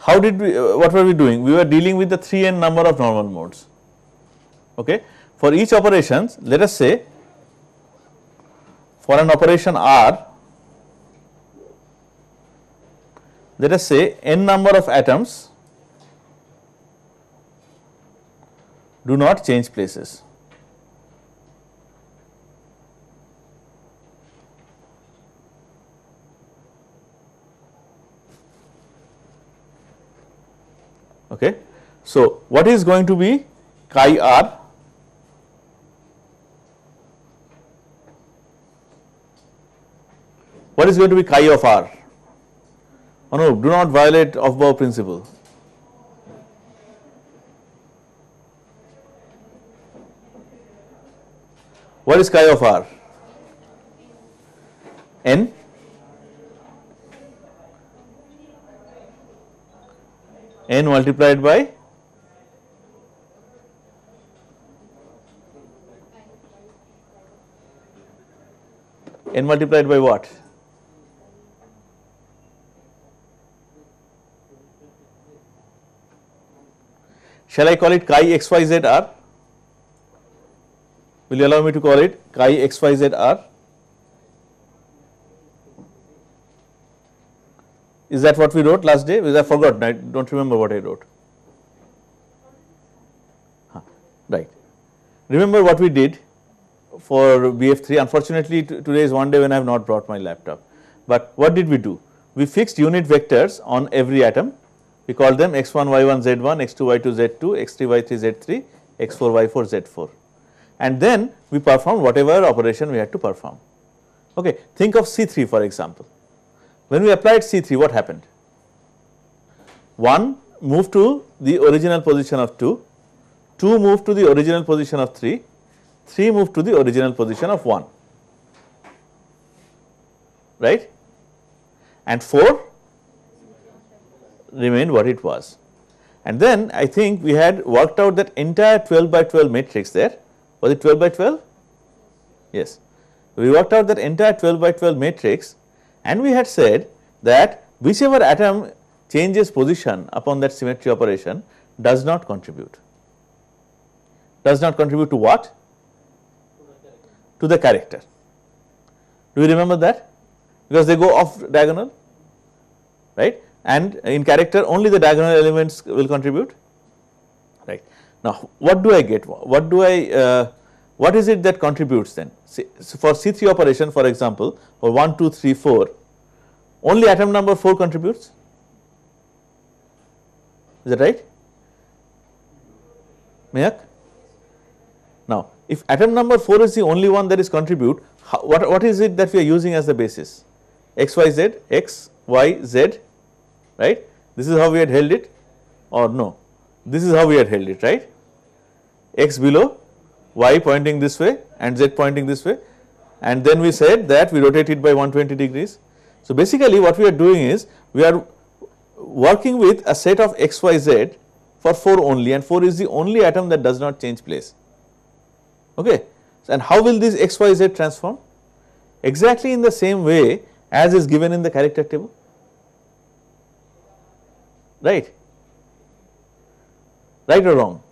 how did we, what were we doing? We were dealing with the 3n number of normal modes. Okay. For each operations, let us say for an operation R, let us say n number of atoms do not change places. Okay. So, what is going to be chi R? What is going to be chi of R? Oh no, do not violate Aufbau principle. What is chi of R? N n multiplied by n multiplied by what? Shall I call it chi xyz r? Will you allow me to call it chi xyz r? Is that what we wrote last day? Because I forgot, I do not remember what I wrote. Right. Remember what we did for BF3. Unfortunately, today is one day when I have not brought my laptop. But what did we do? We fixed unit vectors on every atom. We called them x1, y1, z1, x2, y2, z2, x3, y3, z3, x4, y4, z4. And then we performed whatever operation we had to perform. Okay. Think of C3 for example. When we applied C3, what happened? 1 moved to the original position of 2, 2 moved to the original position of 3, 3 moved to the original position of 1, right? And 4 remained what it was. And then I think we had worked out that entire 12 by 12 matrix there. Was it 12 by 12? Yes. We worked out that entire 12 by 12 matrix, and we had said that whichever atom changes position upon that symmetry operation does not contribute. Does not contribute to what? To the character. Do you remember that? Because they go off diagonal, right? And in character only the diagonal elements will contribute, right? Now, what do I get? What do I, what is it that contributes then? See, so for C3 operation, for example, for 1, 2, 3, 4, only atom number 4 contributes. Is that right? Mayak? Now, if atom number 4 is the only one that is contribute, what is it that we are using as the basis? X, Y, Z, X, Y, Z, right? This is how we had held it, or no? This is how we had held it, right? X below, Y pointing this way and Z pointing this way, and then we said that we rotate it by 120 degrees. So, basically what we are doing is we are working with a set of X, Y, Z for 4 only, and 4 is the only atom that does not change place. Okay. And how will this X, Y, Z transform? Exactly in the same way as is given in the character table, right? Right or wrong?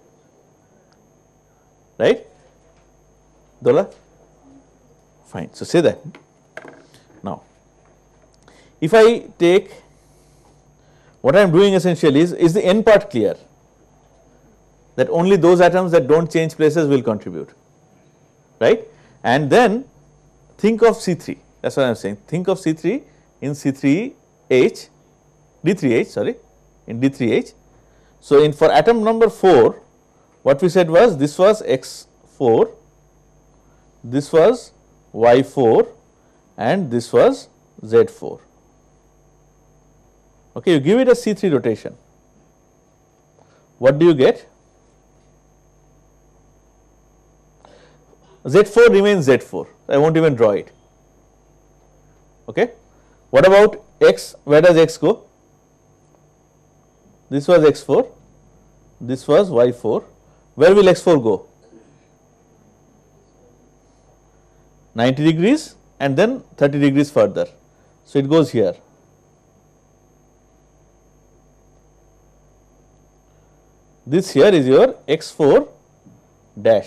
Right? Dola? Fine. So, say that. Now, if I take what I am doing essentially is the n part clear? That only those atoms that do not change places will contribute, right? And then think of C3, that is what I am saying. Think of C3 in C3H, D3H, sorry, in D3H. So, for atom number 4, what we said was this was X4, this was Y4, and this was Z4. Okay, you give it a C3 rotation. What do you get? Z4 remains Z4. I won't even draw it. Okay. What about X? Where does X go? This was X4, this was Y4. Where will X4 go? 90 degrees and then 30 degrees further. So, it goes here. this here is your x4 dash,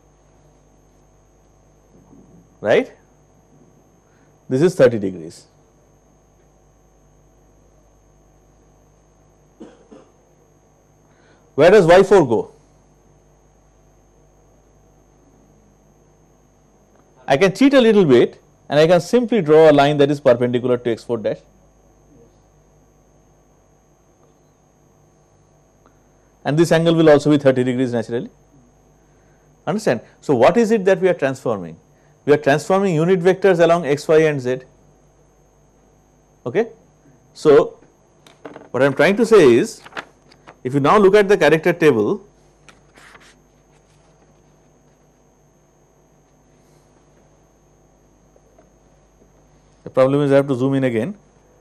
right? This is 30 degrees. Where does y4 go? I can cheat a little bit and I can simply draw a line that is perpendicular to x4 dash. And this angle will also be 30 degrees naturally. Understand? So, what is it that we are transforming? We are transforming unit vectors along x, y and z. Okay? So, what I am trying to say is, if you now look at the character table, the problem is I have to zoom in again.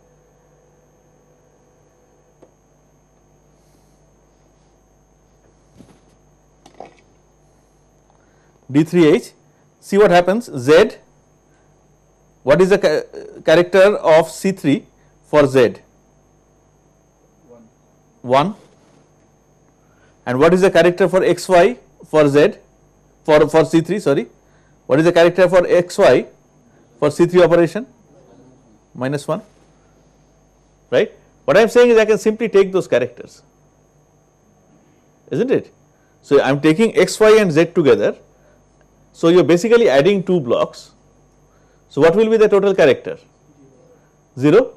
D3H, see what happens, Z, what is the character of C3 for Z? 1. And what is the character for XY for Z, for C3, sorry, what is the character for XY for C3 operation? -1, right. What I am saying is I can simply take those characters, isn't it? So, I am taking X, Y and Z together. So, you are basically adding 2 blocks. So, what will be the total character? 0,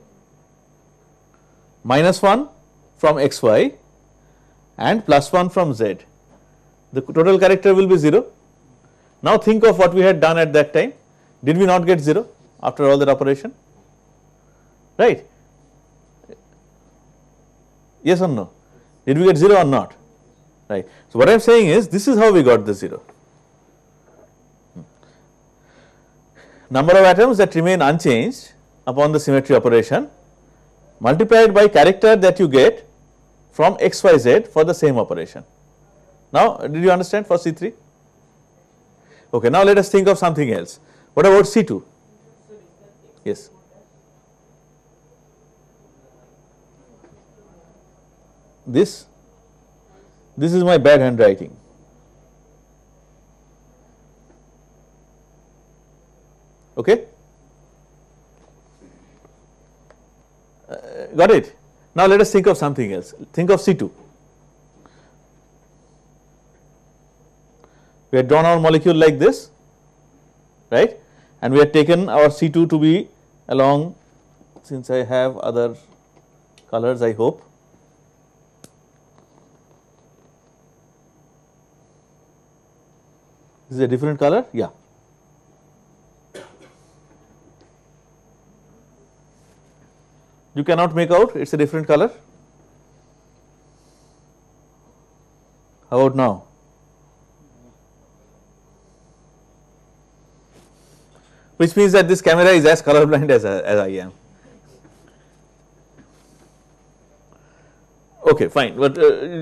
-1 from x y and +1 from z. The total character will be 0. Now, think of what we had done at that time. Did we not get 0 after all that operation? Right? Yes or no? Did we get 0 or not? Right. So, what I am saying is this is how we got the 0. Number of atoms that remain unchanged upon the symmetry operation multiplied by character that you get from x, y, z for the same operation. Now, did you understand for C3? Okay, now let us think of something else. What about C2? Yes. This is my bad handwriting. Okay? Got it? Now let us think of something else. Think of C2. We have drawn our molecule like this, right? And we have taken our C2 to be along, since I have other colors, I hope. This is a different color? Yeah. You cannot make out, it is a different color. How about now? Which means that this camera is as colorblind as I am. Okay, fine, but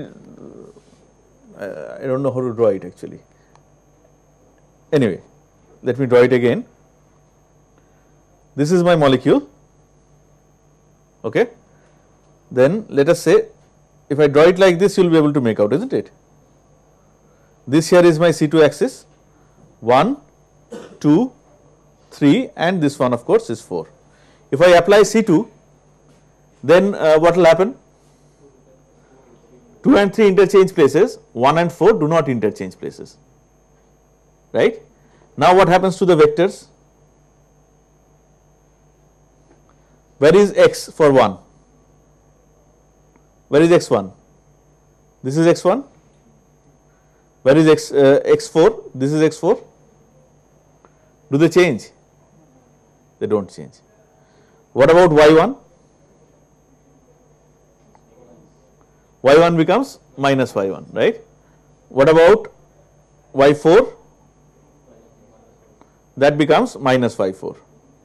I do not know how to draw it actually. Anyway, let me draw it again. This is my molecule. Okay. Then let us say if I draw it like this, you will be able to make out, isn't it? This here is my C2 axis, 1, 2, 3 and this one of course is 4. If I apply C2, then what will happen? 2 and 3 interchange places, 1 and 4 do not interchange places, right. Now what happens to the vectors? Where is x for 1? Where is x1? This is x1. Where is x4? This is x4. Do they change? They do not change. What about y1? y1 becomes minus y1, right? What about y4? That becomes minus y4.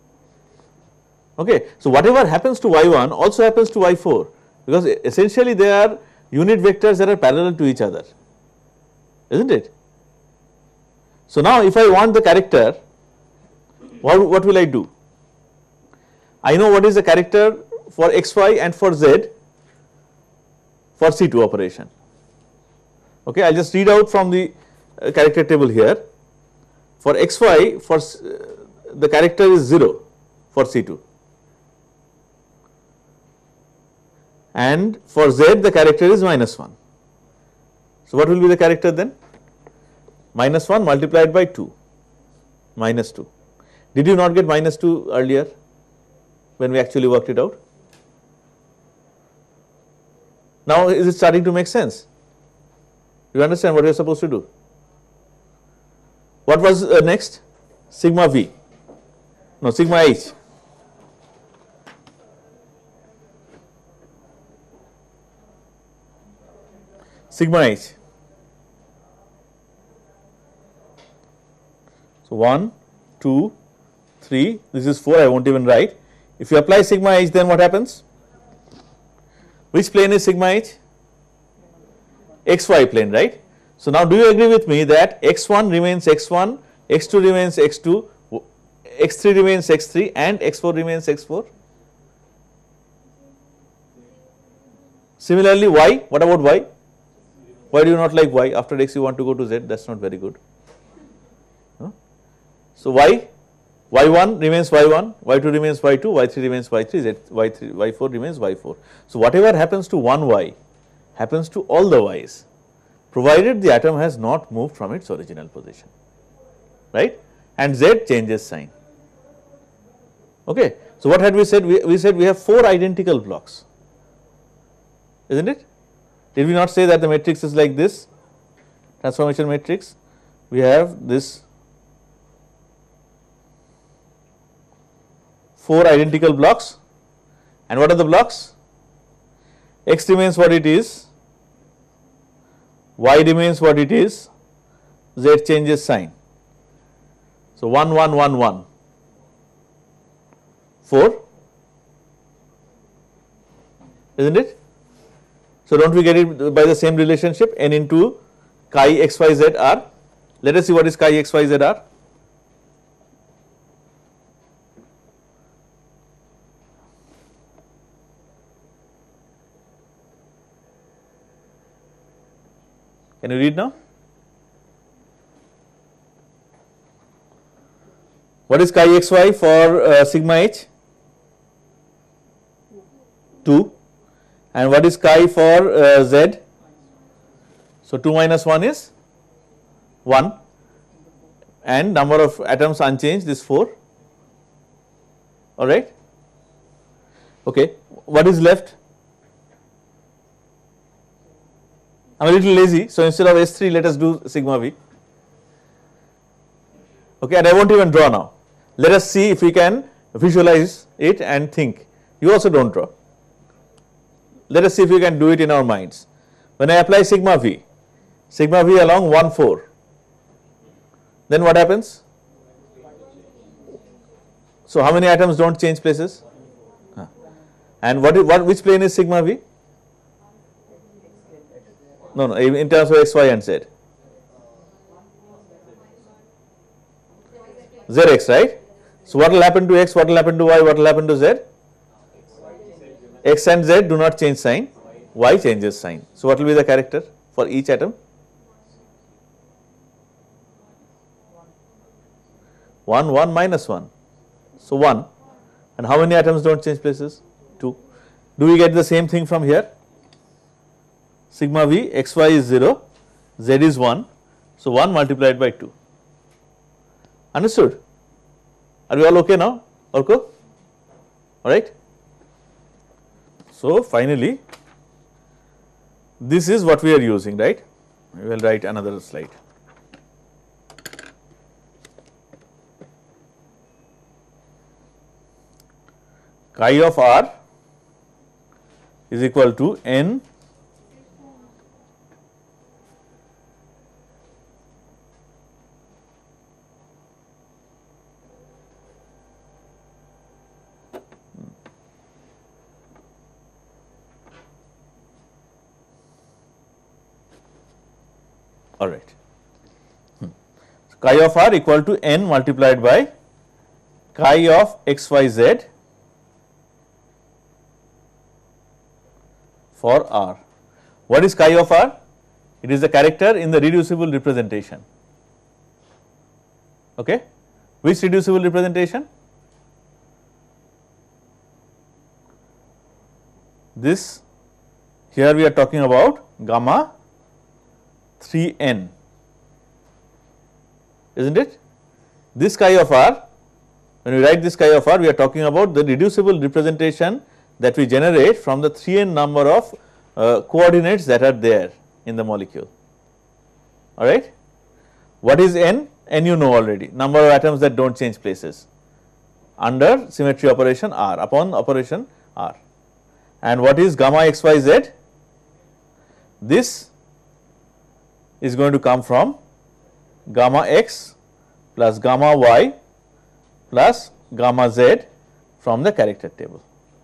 Okay. So, whatever happens to y1 also happens to y4, because essentially they are unit vectors that are parallel to each other, isn't it? So, now if I want the character, what will I do? I know what is the character for xy and for z for C2 operation. Okay, I will just read out from the character table here. For xy, for the character is 0 for C2, and for Z the character is -1. So, what will be the character then? -1 multiplied by 2, -2. Did you not get -2 earlier when we actually worked it out? Now, is it starting to make sense? You understand what you are supposed to do? What was next? Sigma V, no, sigma H. Sigma H. So, 1, 2, 3, this is 4, I will not even write. If you apply sigma H, then what happens? Which plane is sigma H? XY plane, right? So, now do you agree with me that x1 remains x1, x2 remains x2, x3 remains x3 and x4 remains x4? Similarly, y, what about y? Why do you not like y? After x you want to go to z, that is not very good. So, y, y1 remains y1, y2 remains y2, y3 remains y3, y3, y4 remains y4. So, whatever happens to one y happens to all the y's, provided the atom has not moved from its original position, right, and z changes sign. Okay. So, what had we said? We said we have 4 identical blocks, is not it? Did we not say that the matrix is like this, transformation matrix? We have this 4 identical blocks, and what are the blocks? X remains what it is, y remains what it is, z changes sign. So, 1 1 1 1 4, is not it? So, do not we get it by the same relationship, n into chi x y z r? Let us see what is chi x y z r. Can you read now? What is chi xy for sigma h? 2, and what is chi for z? So, 2 minus 1 is 1, and number of atoms unchanged is 4, alright. Okay. What is left? I am a little lazy, so instead of S3 let us do sigma V, okay, and I will not even draw now. Let us see if we can visualize it and think. You also do not draw. Let us see if we can do it in our minds. When I apply sigma V along 1 4, then what happens? So, how many atoms do not change places? And which plane is sigma V? No, in terms of x, y and z. Zx, right? So, what will happen to x, what will happen to y, what will happen to z? X and z do not change sign, y changes sign. So, what will be the character for each atom? 1 1 minus 1. So, 1, and how many atoms do not change places? 2. Do we get the same thing from here? Sigma V, x y is 0, z is 1. So, 1 multiplied by 2. Understood? Are we all okay now? Orko? Alright. So, finally, this is what we are using, right? We will write another slide. Chi of r is equal to n alright. Chi of r equal to n multiplied by chi of x y z for r. What is chi of r? It is the character in the reducible representation. Okay. Which reducible representation? This, here we are talking about gamma 3n, isn't it? This chi of r, when we write this chi of r, we are talking about the reducible representation that we generate from the 3n number of coordinates that are there in the molecule. All right. What is n? N you know already, number of atoms that do not change places under symmetry operation r, upon operation r. And what is gamma xyz? This is going to come from gamma x plus gamma y plus gamma z from the character table.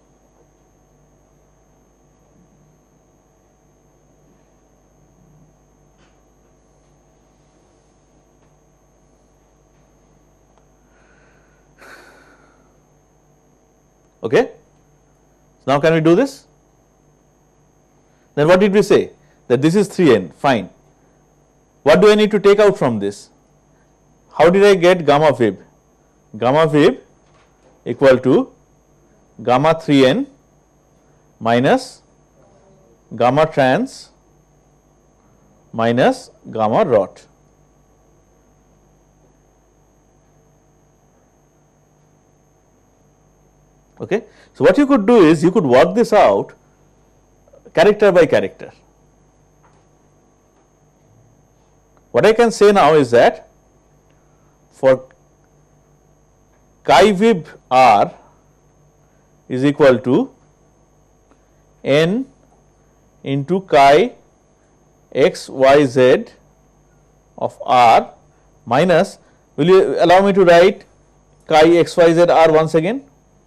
Okay. Now, can we do this? Then what did we say? That this is 3n, fine. What do I need to take out from this? How did I get gamma vib? Gamma vib equal to gamma 3n minus gamma trans minus gamma rot. Okay. So, what you could do is you could work this out character by character. What I can say now is that for chi vib r is equal to n into chi x y z of r minus, will you allow me to write chi x y z r once again?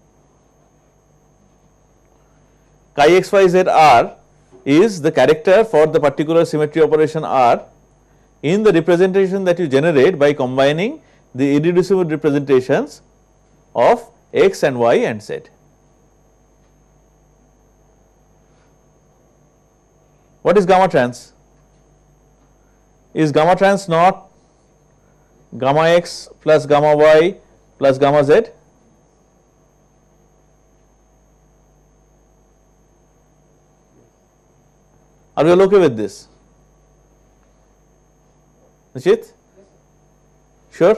Chi x y z r is the character for the particular symmetry operation r in the representation that you generate by combining the irreducible representations of x and y and z. What is gamma trans? Is gamma trans not gamma x plus gamma y plus gamma z? Are you all okay with this? Nishit? Sure?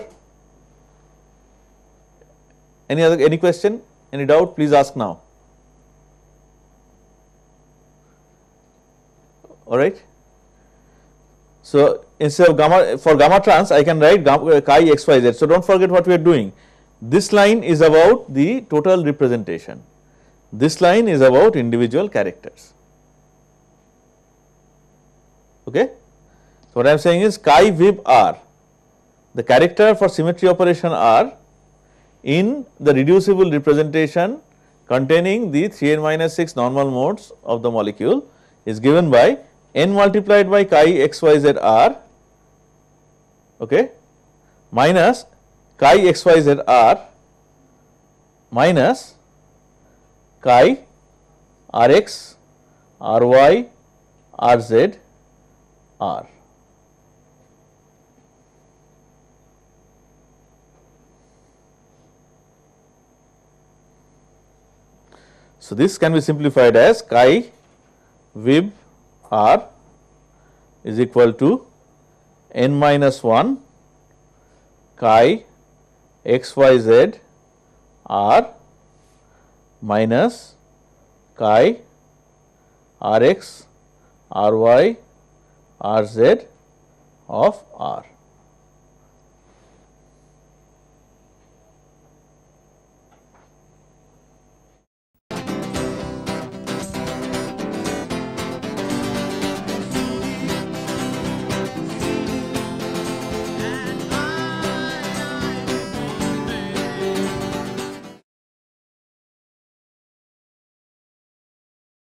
Any question? Any doubt? Please ask now. All right. So, instead of gamma, for gamma trans, I can write chi xyz. So, do not forget what we are doing. This line is about the total representation. This line is about individual characters. Okay. So, what I am saying is chi vib r, the character for symmetry operation r in the reducible representation containing the 3n minus 6 normal modes of the molecule is given by n multiplied by chi xyz r, okay, minus chi xyz r minus chi rx, ry, rz, r. So, this can be simplified as chi vib r is equal to n minus 1 chi xyz r minus chi rx, ry, rz of r.